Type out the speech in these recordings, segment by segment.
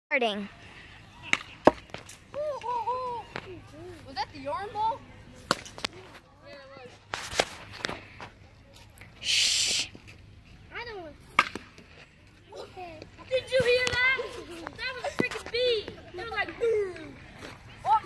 Starting. Was that the yarn ball? Yeah, it was. Shh. I don't want. Okay. Did you hear that? That was a freaking bee. It was like, boom. Oh.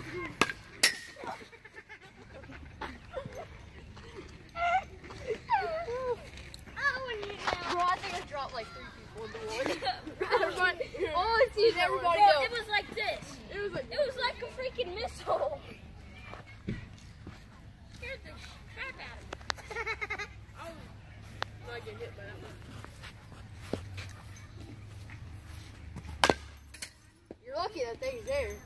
Bro, I think I dropped like 3 people in the water. All I see is everybody go. It was like this. It was like a freaking missile. Scared the crap out of me. I was not getting hit by that one. You're lucky that thing's there.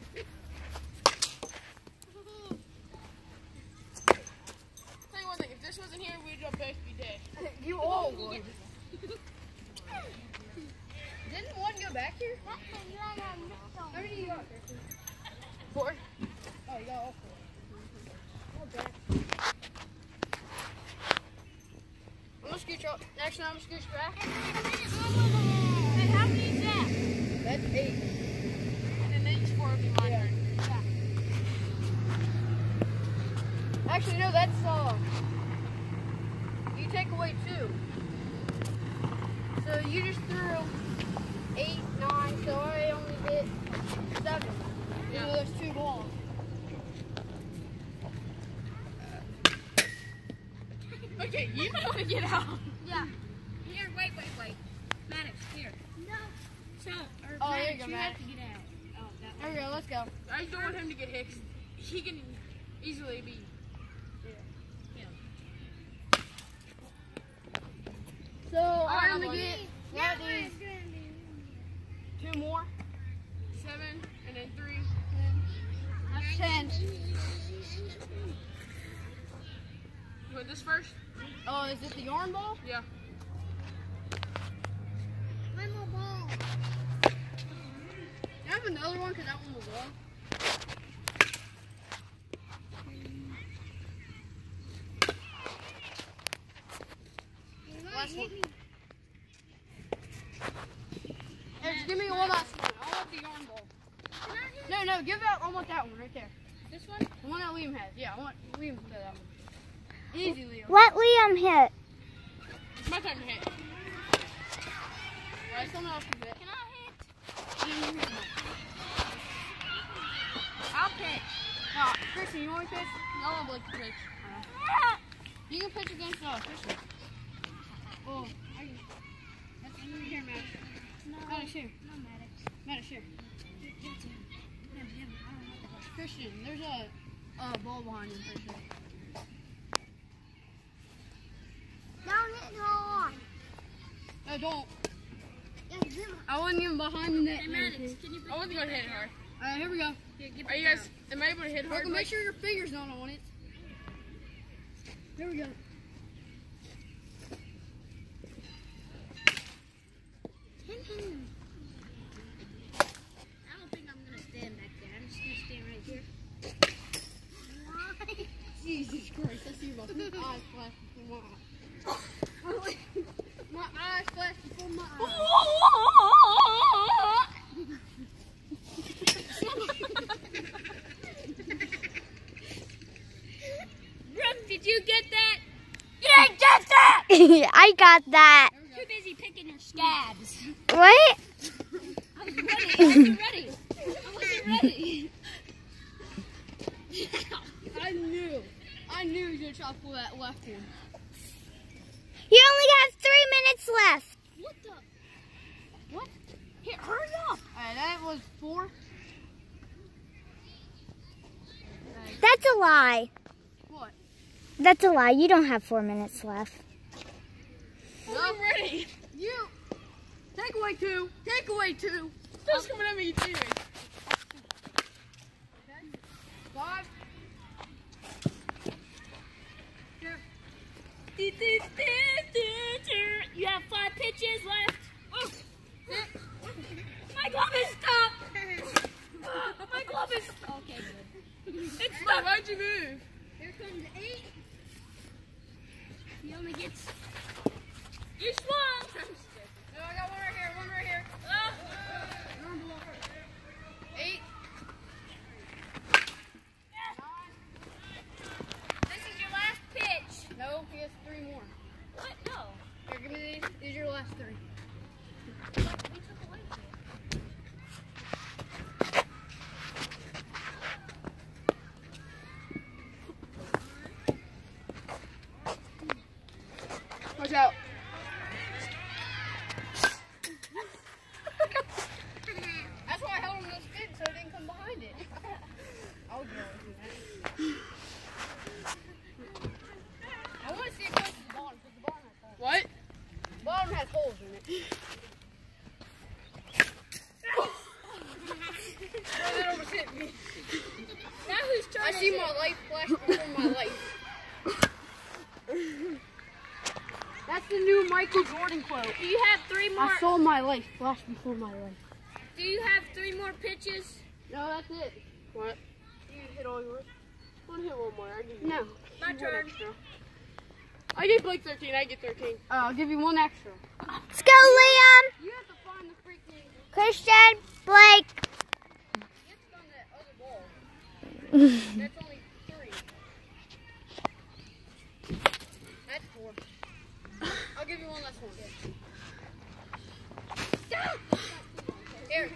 Tell you one thing, if this wasn't here, we'd jump back to be dead. You all would. Didn't one go back here? How many do you got, Christian? 4? Oh, you got all 4. Okay. I'm gonna scooch up. Next time I'm gonna scooch back. Hey, how many is that? That's 8. And then each 4 will be my turn. Yeah. Actually, no, that's you take away 2. So you just threw 8, 9, so I only did 7. Yeah. So there's 2 balls. Okay, you might want to get out. Yeah. Here, wait. Maddox, here. No. So, Oh, Maddox, there you go, have Maddox. to get out. Oh, that There we go, let's go. I don't want him to get hit. He can easily be. So I'm gonna get that is 2 more. 7, and then 3. That's 10. You want this first? Oh, is it the yarn ball? Yeah. One more ball. Can I have another one? Because that one was low. Last one. Hey, just give me one last one. I want the yarn ball. No, give that. I want that one right there. This one? The one that Liam has. Yeah, I want Liam to play that one. Easy, Liam. Let Liam hit. It's my time to hit. Alright, someone else can hit. Can I hit? I'll pitch. No, Christian, you want to pitch? No one would like to pitch. You can pitch against Christian. Oh, that's under here, Maddox. Maddox, here. No, Maddox. Maddox, here. Christian, there's a ball behind him, pretty sure. Don't hit hard. No, don't. Yeah, give him. I wasn't even behind the net. Hey, Maddox, can you bring Oh, I wasn't going to hit it hard. Alright, here we go. Are you guys, am I able to hit hard? Broken, make sure your finger's not on it. Here we go. I don't think I'm gonna stand back there. I'm just gonna stand right here. Jesus Christ, I see my eyes flash before my eyes. My eyes flash before my eyes. Brooke, did you get that? I got that. Too busy picking your scabs. What? I was ready. I wasn't ready. I knew he was gonna try to pull that left one. You only have 3 minutes left. What the? What? Here, hurry up. Alright, that was 4. That's a lie. What? That's a lie. You don't have 4 minutes left. I'm ready. You take away 2. Take away 2. Stop coming at me, you doing? 5. You have 5 pitches left. Oh. My glove is stuck. My glove is stuck. Okay, good. It's stuck. Why'd you move? Here comes 8. He only gets. You swung. No, I got one right here. Oh. I see my life flash before my life. That's the new Michael Jordan quote. Do you have 3 more? I saw my life flash before my life. Do you have 3 more pitches? No, that's it. What? You hit all yours? I want to hit one more. I give you no. My turn. Extra. I get like 13. I get 13. I'll give you 1 extra. Let's go, Liam. You have to find the freaking. Christian, Blake. You have to find that other ball. That's only 3. That's 4. I'll give you 1 last one. Here.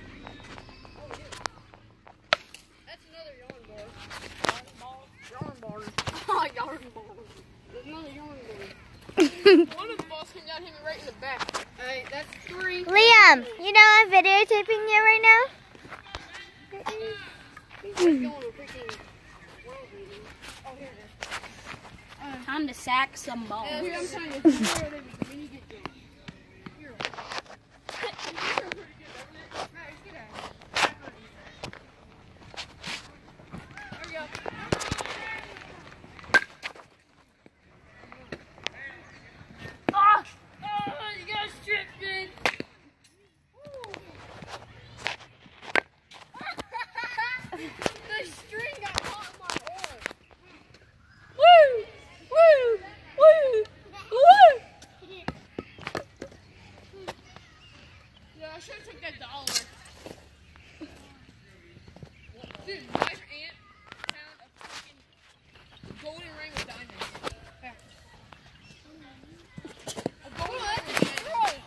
That's another yarn ball. Yarn ball. Yarn ball. There's another yarn ball. One of the balls came down, hit me right in the back. Alright, that's 3. Liam, you know I'm videotaping you right now? He's going to freaking world meeting. Oh, here it is. Time to sack some balls. Dude, I'm trying to figure out when you get done. Here. You're pretty good, isn't it? Matt, get out. There we go. Oh, you got stripped in. The string got caught in my arm. Woo! Woo! Woo! Woo! Yeah, I should have took that $1. Dude, my aunt found a freaking golden ring with diamonds. Here. A golden ring with diamonds.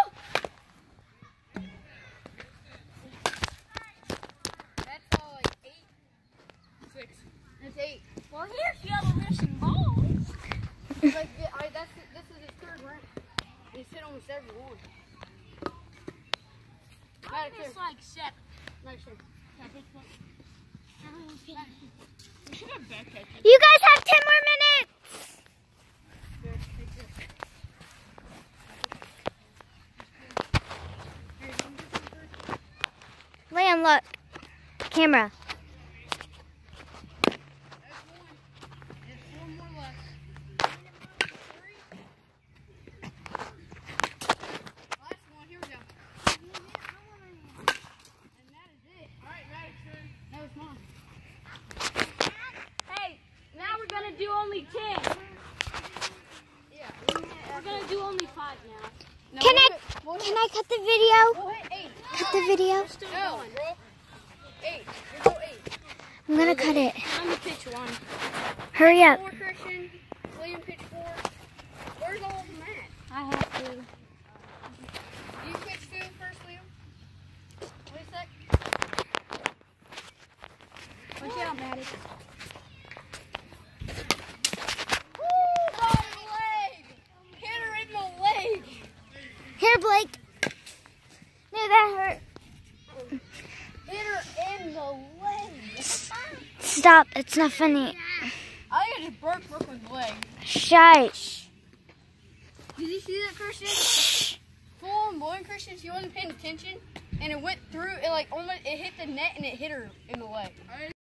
That's all like 8. 6. That's 8. Well, here's yellow missing balls. Like, this is his 3rd ring. He's hit almost every one. Matt, It's here. like 7. Matt, here. You should have backpack. You guys have 10 more minutes. Liam, look. Camera. That's 1. There's 4 more left. 3. Last one. Here we go. And that is it. Alright, Maddox, turn. That was mine. Hey, now we're gonna do only 10. Yeah. We're gonna do only 5 now. No, Can we'll I cut the video? We'll hit 8. Cut the video. Still No, going. bro. 8. We go 8. I'm gonna cut it. Let me pitch 1. Hurry up. 4, Christian. William pitch 4. Where's all of them at? I have to. You pitch 2 first, Liam. Wait a sec. Watch out, Maddie. Woo! My leg! Hit her in the leg! Here, Blake. No, that hurt. Hit her in the leg! Stop. It's not funny. I think I just broke Brooklyn's leg. Shush. Did you see that, Christian? Full on blowing Christian, she wasn't paying attention, and it went through, it like almost, it hit the net and it hit her in the leg.